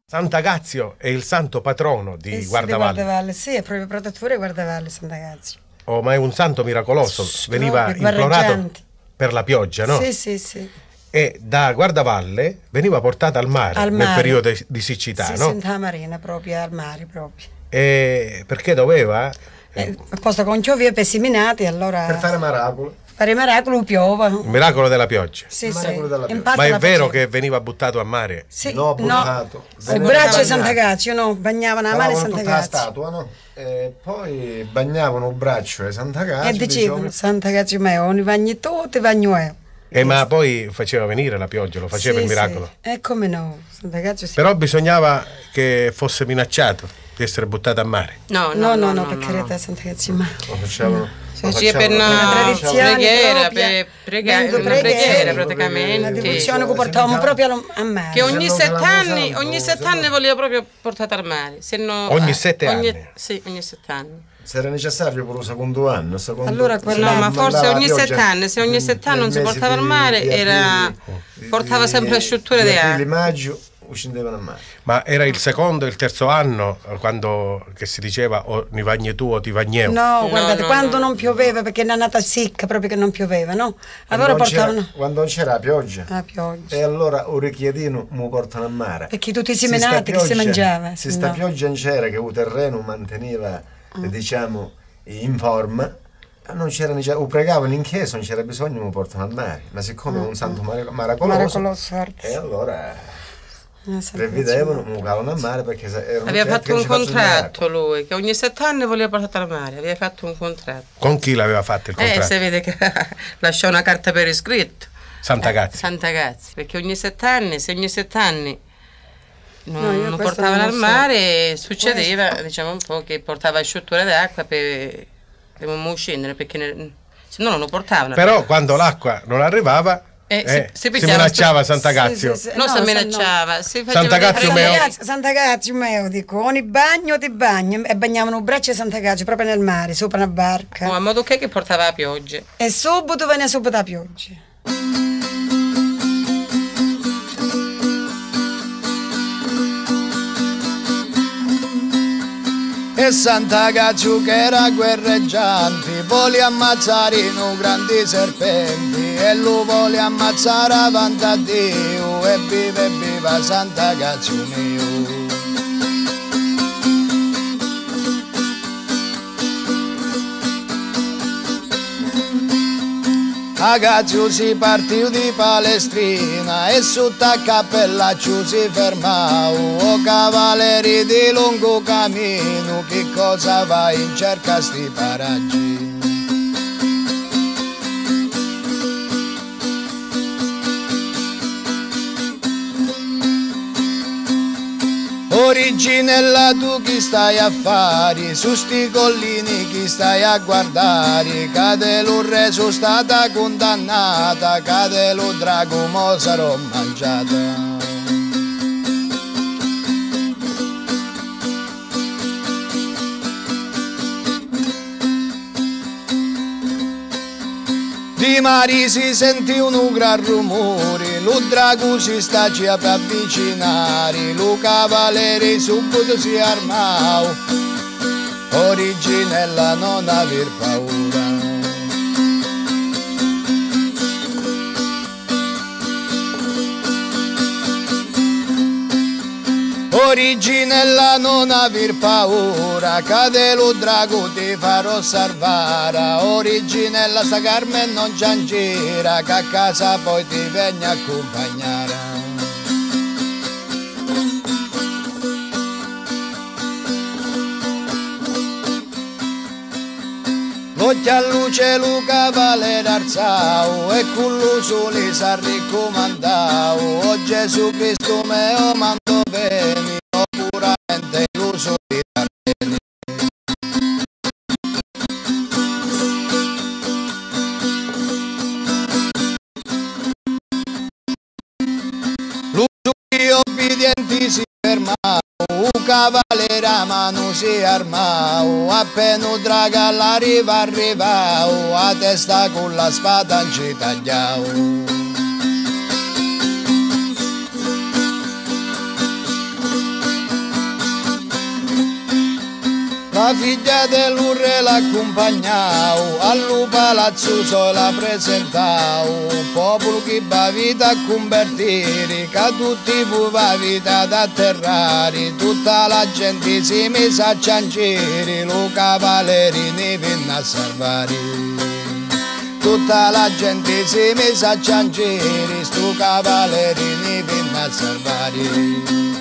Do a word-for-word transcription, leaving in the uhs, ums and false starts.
Sant'Agazio è il santo patrono di Eh sì, Guardavalle. di Guardavalle, sì, è proprio protettore Guardavalle Sant'Agazio. Oh, ma è un santo miracoloso, Shh, veniva proprio, implorato guarreggianti. per la pioggia, no? Sì, sì, sì. E da Guardavalle veniva portata al mare, Al nel mare. periodo di siccità, Sì, no? Santa Marina, proprio al mare, proprio. E perché doveva? Eh, posto con pioveva per seminati, allora... Per fare miracolo. Fare miracolo piova. Il miracolo della pioggia. Sì, Il sì. miracolo della pioggia. Infatti Ma è la vero faceva. che veniva buttato a mare? Sì, No, no. buttato. Il Veniva braccio di bagnato. Sant'Agazio, no, bagnavano la mano di Lavavano tutta la Sant'Agazio. statua, no? E poi bagnavano il braccio di Sant'Agazio. E dicevano, Sant'Agazio mio, ogni bagni tutti, bagno io. E ma poi faceva venire la pioggia, lo faceva Sì, il miracolo. Sì. E come no, Sant'Agazio sì. Però bisognava che fosse minacciato di essere buttato a mare. No, No, no, no, no, per no, carità, no. Sant'Agazio mai. Lo facevano. Si lo faceva per facevano- una Una tradizione preghiera, propria. per pregare, Vengo una preghiera. preghiera Una praticamente. Una devozione che Sì, portavamo sì, proprio allo- a mare. Che ogni Se non sette la anni, usavo, ogni se sette no- anni voleva proprio portare al mare. Se no, Ogni eh, sette ogni- anni? Sì, ogni sette anni. Se era necessario per il secondo anno. il Secondo, Allora, se quella- No, ma mandava forse la ogni pioggia sette anni, se ogni sette anni non si nel mese portava al di- mare, di era- aprile, portava sempre asciutture di di aprile, acqua. maggio scendevano a mare. Ma era il secondo e il terzo anno eh, quando che si diceva o ni vagni tu o ti vagneu. No, guardate, no, quando no. non pioveva, perché è nata secca, proprio che non pioveva, no? Allora Quando non c'era- portavano Quando non c'era la pioggia. la pioggia. E allora un richiedino mi portano a mare. Perché tutti i Se seminati sta che si pioggia- mangiava. Se sta no. pioggia non c'era, che il terreno manteneva, Mm. diciamo, in forma, non c'era necess- o pregavano in chiesa, non c'era bisogno, mi portano al mare. Ma siccome è un santo mare- maracoloso, Maracoloso, forza. e allora Eh, Sant'Agazio. prevedevano, mi calano a mare perché se- erano Aveva certi fatto che un ci facevano contratto lui, che ogni sette anni voleva portare al mare, aveva fatto un contratto. Con chi l'aveva fatto il Eh, contratto? si vede che lasciò una carta per iscritto. Sant'Agazio. Sant'Agazio, perché ogni sette anni, se ogni sette anni non, No, io non questo portavano non al lo so. mare, succedeva, diciamo un po', che portava asciutture d'acqua per, per non scendere, perché ne- se no non lo portavano. Però quando l'acqua non arrivava Eh, eh, si- si, si pigliava minacciava sto- Sant'Agazio. Sì, sì, sì. non No, si sa- minacciava, si faceva Sant'Agazio delle meo. preghiere. Sant'Agazio, Sant'Agazio mio, dico, ogni bagno ti bagni e bagnavano il braccio di Sant'Agazio proprio nel mare, sopra una barca. Oh, a modo che, che portava la pioggia. E subito venne subito la pioggia. E Sant'Agazio che era guerreggiante vuole ammazzare i grandi serpenti e lui vuole ammazzare avanti a Dio e viva e viva Sant'Agazio mio. Agazio si partì di Palestrina e sotto a cappellaccio si fermò. O cavalieri di lungo cammino, che cosa vai in cerca sti paraggi? Originella tu chi stai a fare, su sti collini chi stai a guardare, cade lo re sono stata condannata, cade lo drago mo sarò mangiata. Di mari si sentì un gran rumore, lo drago si sta ci per avvicinare, lo cavaliere subito si armò, Originella non aver paura. Originella non aver paura, cade lo drago ti farò salvare. Originella sta Carmen non ciangira, che a casa poi ti viene a accompagnare. L'occhio a luce lo cavaliere alzao e con lo sole si raccomandao. O Gesù Cristo mio mando bene, puramente lo sole bene. L'uso obbedienti si fermao, un cavaliere a mano si armao, appena un drago all'arriva arrivao, a testa con la spada non ci tagliao. La figlia dell'urre l'accompagnau, allo palazzo so la presentau, popolo che va vita a convertire, che tutti puva vita ad atterrare, tutta la gente si mise a cianciere, lo cavalieri ne venne a salvare. Tutta la gente si mise a cianciere, sto cavalieri ne venne a salvare.